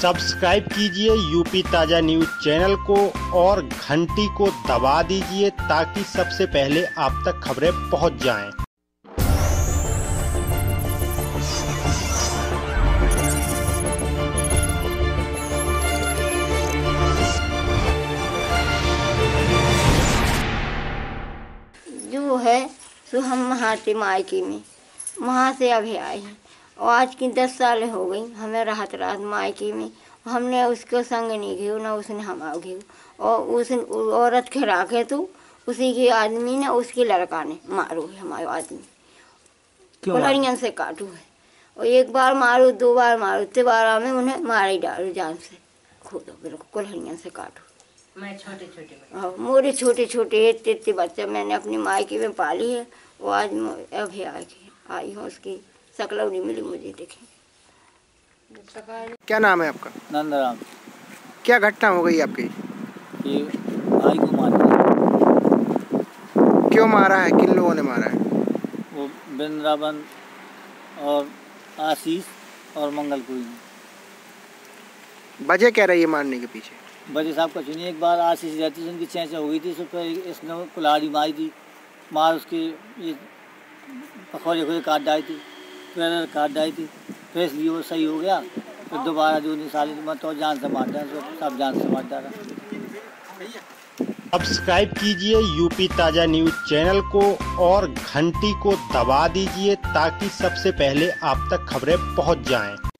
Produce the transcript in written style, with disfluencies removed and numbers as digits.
Subscribe कीजिए UP ताज़ा news channel को और घंटी को दबा दीजिए ताकि सबसे पहले आप तक खबरें पहुंच जाएं। जो है सो हम वहाँ थे मायके में, वहाँ से अभी आए हैं और आज की 10 साल हो गई हमें राहत मायके में। हमने उसको संग नहीं घेऊ ना उसने हम घेऊ और उस औरत के राखे तो उसी के आदमी ने उसके लड़का ने मारो है हमारे आदमी कुल्हाड़ियों से काटू है और एक बार मारो 2 बार मारो तिबारा में उन्हें मार ही डालो जान से खोदो बिल्कुल कुल्हाड़ियों से काटो। मैं छोटे मोरे छोटे छोटे इतने बच्चे मैंने अपनी मायके में पाली है वो आज अभी आई हूँ उसकी शकल नहीं मिली मुझे देखे। क्या नाम है आपका? नंदराम। क्या घटना हो गई आपकी? ये भाई को मारा। क्यों मारा है? किन लोगों ने मारा है? वो वृंदावन और आशीष और मंगलपुरी। वजह क्या रही है मारने के पीछे? बजे साहब का सुनिए, एक बार आशीष रहती थी उनकी चेंचा हो गई थी, तो फिर इसने कुल्हाड़ी मारी थी, मार उसके ये पखौड़े काट डाली थी, पैर काट डाली थी, फिर इसलिए वो सही हो गया। फिर दोबारा जो साली तो जान से मार डाला, सब जान से मार डाला। सब्सक्राइब कीजिए यूपी ताज़ा न्यूज़ चैनल को और घंटी को दबा दीजिए ताकि सबसे पहले आप तक खबरें पहुंच जाएं।